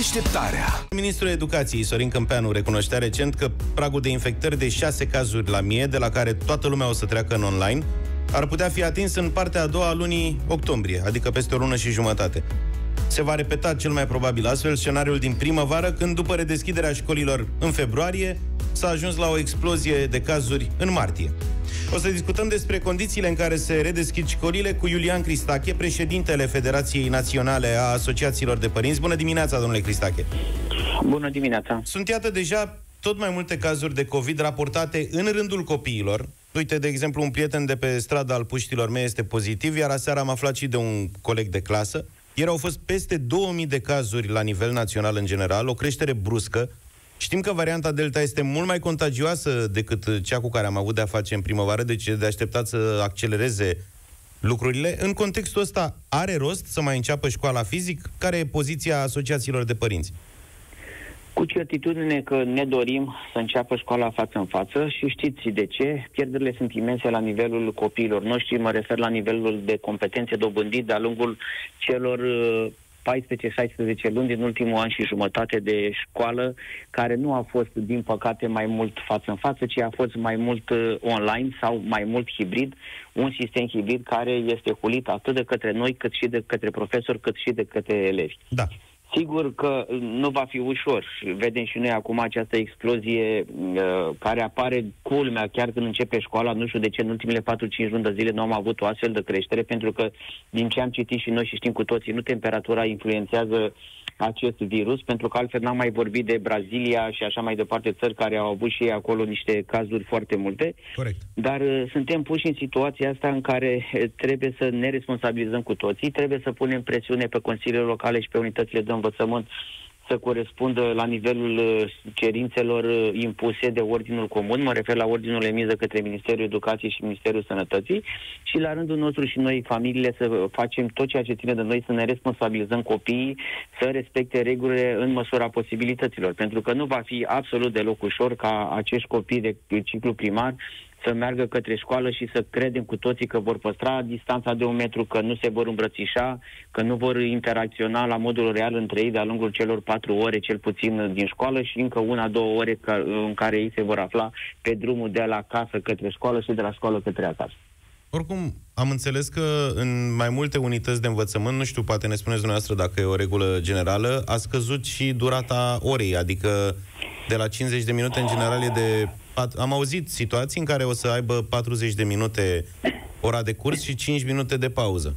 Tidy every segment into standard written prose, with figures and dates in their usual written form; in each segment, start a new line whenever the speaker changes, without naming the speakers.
Deșteptarea. Ministrul Educației, Sorin Câmpeanu, recunoștea recent că pragul de infectări de 6 cazuri la 1000, de la care toată lumea o să treacă în online, ar putea fi atins în partea a doua a lunii octombrie, adică peste o lună și jumătate. Se va repeta cel mai probabil astfel scenariul din primăvară, când, după redeschiderea școlilor în februarie, s-a ajuns la o explozie de cazuri în martie. O să discutăm despre condițiile în care se redeschid școlile cu Iulian Cristache, președintele Federației Naționale a Asociațiilor de Părinți. Bună dimineața, domnule Cristache!
Bună dimineața!
Sunt, iată, deja tot mai multe cazuri de COVID raportate în rândul copiilor. Uite, de exemplu, un prieten de pe strada al puștilor mei este pozitiv, iar aseară am aflat și de un coleg de clasă. Ieri au fost peste 2000 de cazuri la nivel național în general, o creștere bruscă. Știm că varianta Delta este mult mai contagioasă decât cea cu care am avut de-a face în primăvară, deci e de așteptat să accelereze lucrurile. În contextul ăsta, are rost să mai înceapă școala fizic? Care e poziția asociațiilor de părinți?
Cu certitudine că ne dorim să înceapă școala față în față și știți de ce. Pierderile sunt imense la nivelul copiilor noștri, mă refer la nivelul de competențe dobândit de-a lungul celor 14-16 luni din ultimul an și jumătate de școală, care nu a fost, din păcate, mai mult față în față, ci a fost mai mult online sau mai mult hibrid, un sistem hibrid care este hulit atât de către noi, cât și de către profesori, cât și de către elevi.
Da.
Sigur că nu va fi ușor. Vedem și noi acum această explozie care apare, culmea, chiar când începe școala. Nu știu de ce în ultimele 4-5 luni de zile nu am avut o astfel de creștere, pentru că, din ce am citit și noi și știm cu toții, nu temperatura influențează acest virus, pentru că altfel n-am mai vorbit de Brazilia și așa mai departe, țări care au avut și ei acolo niște cazuri foarte multe.
Corect.
Dar suntem puși în situația asta în care trebuie să ne responsabilizăm cu toții, trebuie să punem presiune pe consiliile locale și pe unitățile de învățământ să corespundă la nivelul cerințelor impuse de ordinul comun, mă refer la ordinul emis de către Ministerul Educației și Ministerul Sănătății, și la rândul nostru și noi, familiile, să facem tot ceea ce ține de noi, să ne responsabilizăm copiii, să respecte regulile în măsura posibilităților, pentru că nu va fi absolut deloc ușor ca acești copii de ciclu primar să meargă către școală și să credem cu toții că vor păstra distanța de 1 metru, că nu se vor îmbrățișa, că nu vor interacționa la modul real între ei de-a lungul celor 4 ore, cel puțin, din școală, și încă 1-2 ore în care ei se vor afla pe drumul de la casă către școală și de la școală către acasă.
Oricum, am înțeles că în mai multe unități de învățământ, nu știu, poate ne spuneți dumneavoastră dacă e o regulă generală, a scăzut și durata orei, adică de la 50 de minute în general e de... Am auzit situații în care o să aibă 40 de minute ora de curs și 5 minute de pauză.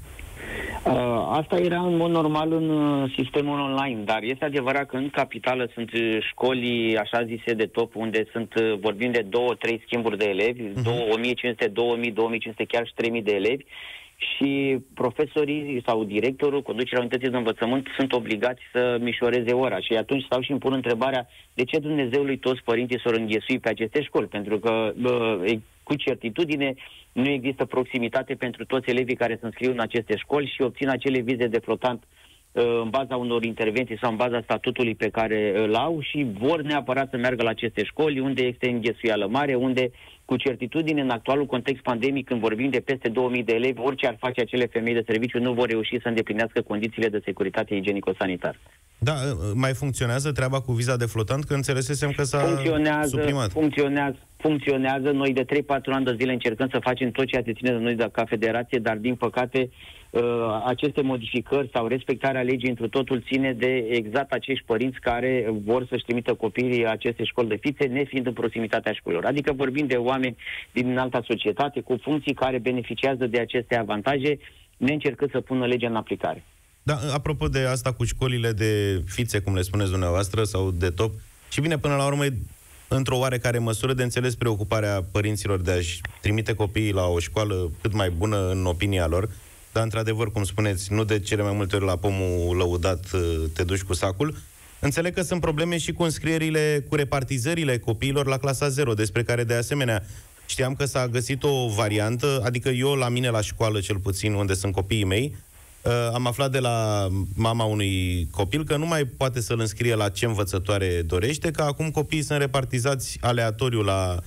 Asta era în mod normal în sistemul online, dar este adevărat că în capitală sunt școli, așa zise, de top, unde vorbim de 2-3 schimburi de elevi, 1500, 2000, 2500, chiar și 3000 de elevi, și profesorii sau directorul, conducerea unității de învățământ, sunt obligați să mișoreze ora. Și atunci stau și îmi pun întrebarea, de ce Dumnezeului toți părinții s-au înghesui pe aceste școli? Pentru că, cu certitudine, nu există proximitate pentru toți elevii care se înscriu în aceste școli și obțin acele vize de flotant în baza unor intervenții sau în baza statutului pe care îl au și vor neapărat să meargă la aceste școli unde este înghesuială mare, unde, cu certitudine, în actualul context pandemic, când vorbim de peste 2000 de elevi, orice ar face acele femei de serviciu, nu vor reuși să îndeplinească condițiile de securitate igienico-sanitară.
Da, mai funcționează treaba cu viza de flotant? Că înțelesesem că s-a suprimat.
Funcționează. Noi de 3-4 ani de zile încercăm să facem tot ceea ce ține de noi ca federație, dar din păcate aceste modificări sau respectarea legii întru totul ține de exact acești părinți care vor să-și trimită copiii la aceste școli de fițe, nefiind în proximitatea școlilor. Adică vorbim de oameni din alta societate cu funcții care beneficiază de aceste avantaje, neîncercând să pună legea în aplicare.
Da, apropo de asta cu școlile de fițe, cum le spuneți dumneavoastră, sau de top, și bine, până la urmă, într-o oarecare măsură, de înțeles preocuparea părinților de a-și trimite copiii la o școală cât mai bună în opinia lor, dar, într-adevăr, cum spuneți, nu de cele mai multe ori la pomul lăudat te duci cu sacul. Înțeleg că sunt probleme și cu înscrierile, cu repartizările copiilor la clasa 0, despre care, de asemenea, știam că s-a găsit o variantă, adică eu, la mine, la școală, cel puțin, unde sunt copiii mei, am aflat de la mama unui copil că nu mai poate să-l înscrie la ce învățătoare dorește, că acum copiii sunt repartizați aleatoriu la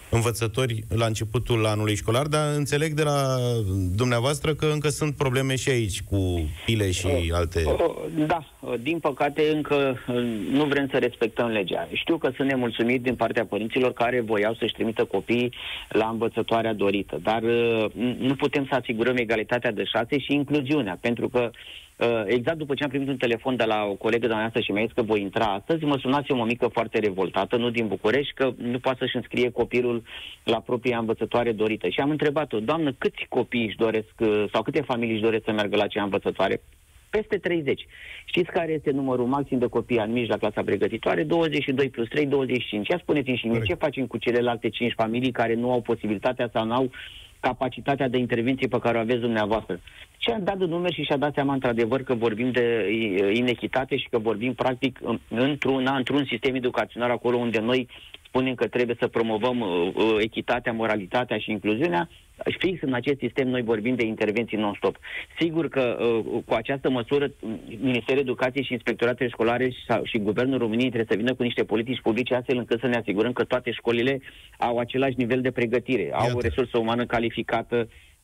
învățători la începutul anului școlar, dar înțeleg de la dumneavoastră că încă sunt probleme și aici cu pile și alte...
Da, din păcate încă nu vrem să respectăm legea. Știu că sunt nemulțumiți din partea părinților care voiau să-și trimită copiii la învățătoarea dorită, dar nu putem să asigurăm egalitatea de șanse și incluziunea, pentru că exact după ce am primit un telefon de la o colegă de-a noastră și mi-a zis că voi intra astăzi, mă sunase o mămică foarte revoltată, nu din București, că nu poate să-și înscrie copilul la propria învățătoare dorită. Și am întrebat-o, doamnă, câți copii își doresc, sau câte familii își doresc să meargă la acea învățătoare? Peste 30. Știți care este numărul maxim de copii admiși la clasa pregătitoare? 22 plus 3, 25. Ia spuneți-mi și mie, ce facem cu celelalte 5 familii care nu au posibilitatea sau nu au capacitatea de intervenție pe care o aveți dumneavoastră? Și a dat de numeri și și-a dat seama într-adevăr că vorbim de inechitate și că vorbim practic într-un sistem educațional acolo unde noi spunem că trebuie să promovăm echitatea, moralitatea și incluziunea. Fix în acest sistem noi vorbim de intervenții non-stop. Sigur că cu această măsură Ministerul Educației și Inspectoratele Școlare și Guvernul României trebuie să vină cu niște politici publice astfel încât să ne asigurăm că toate școlile au același nivel de pregătire, au o resursă umană calificată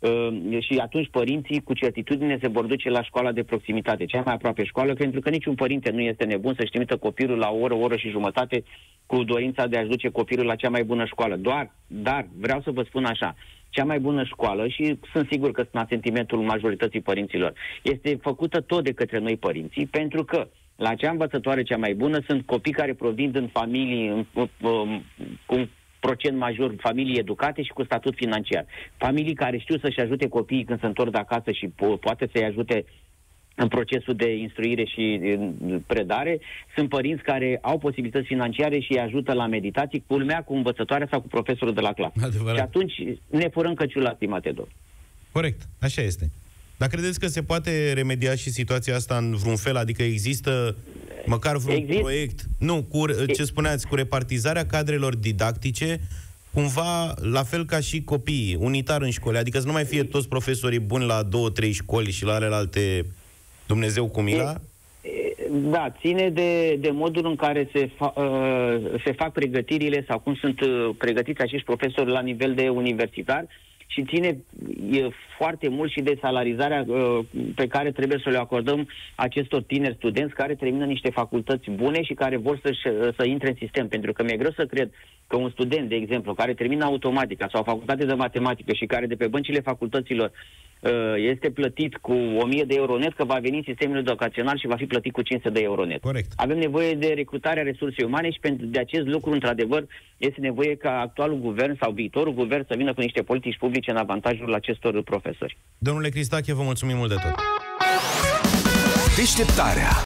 și atunci părinții cu certitudine se vor duce la școala de proximitate, cea mai aproape școală, pentru că niciun părinte nu este nebun să-și trimită copilul la o oră și jumătate cu dorința de a-și duce copilul la cea mai bună școală. Dar vreau să vă spun așa, cea mai bună școală, și sunt sigur că sunt asentimentul majorității părinților, este făcută tot de către noi părinții, pentru că la acea învățătoare cea mai bună sunt copii care provin din familii cu procent major, familii educate și cu statut financiar. Familii care știu să-și ajute copiii când se întorc de acasă și poate să-i ajute în procesul de instruire și predare, sunt părinți care au posibilități financiare și îi ajută la meditații, culmea cu învățătoarea sau cu profesorul de la clasă.
Adevărat.
Și atunci ne furăm căciula, stimate domn.
Corect, așa este. Dar credeți că se poate remedia și situația asta în vreun fel? Adică există măcar vreun proiect? Nu, ce spuneați, cu repartizarea cadrelor didactice, cumva la fel ca și copiii, unitar în școli, adică să nu mai fie toți profesorii buni la 2-3 școli și la alelalte Dumnezeu cu mila?
Da, ține de modul în care se fac pregătirile sau cum sunt pregătiți acești profesori la nivel de universitar și ține foarte mult și de salarizarea pe care trebuie să le acordăm acestor tineri studenți care termină niște facultăți bune și care vor să intre în sistem. Pentru că mi-e greu să cred că un student, de exemplu, care termină automatica sau facultate de matematică și care de pe băncile facultăților este plătit cu 1000 de euro net, că va veni în sistemul educațional și va fi plătit cu 500 de euro net.
Corect.
Avem nevoie de recrutarea resursei umane și pentru de acest lucru, într-adevăr, este nevoie ca actualul guvern sau viitorul guvern să vină cu niște politici publice în avantajul acestor profesori.
Domnule Cristache, vă mulțumim mult de tot.
Deșteptarea.